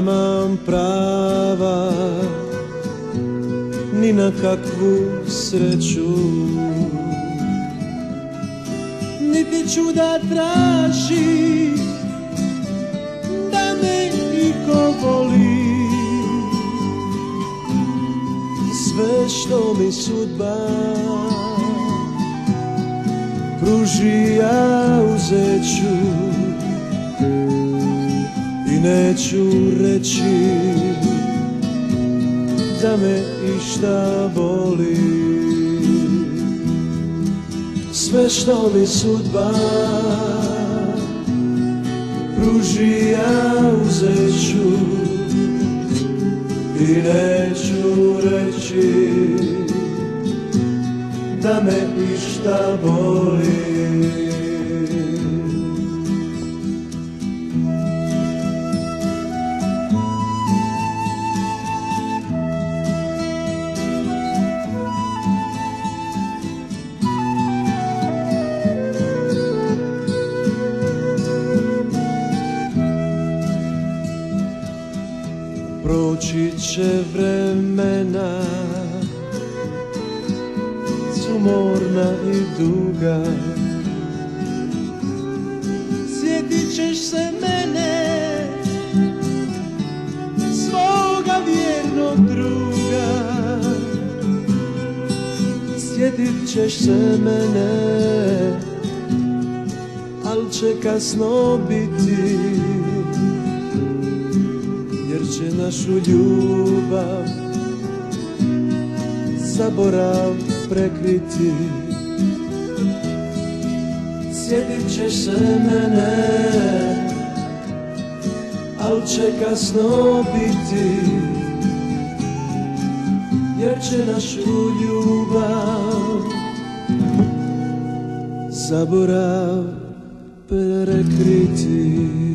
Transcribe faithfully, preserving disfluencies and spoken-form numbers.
nemam prava ni na kakvu sreću, niti ću da tražim da me iko voli. Sve što mi sudba pruži ja uzet ću i neću reći da me išta boli. Sve što mi sudba pruži ja uzet ću i neću reći da me išta boli. Proći će vremena sumorna i duga, sjetit ćeš se mene, svoga vjernog druga. Sjetit ćeš se mene, al će kasno biti, jer će našu ljubav zaborav prekriti. Sjetit ćeš se mene, al će kasno biti, jer će našu ljubav zaborav prekriti.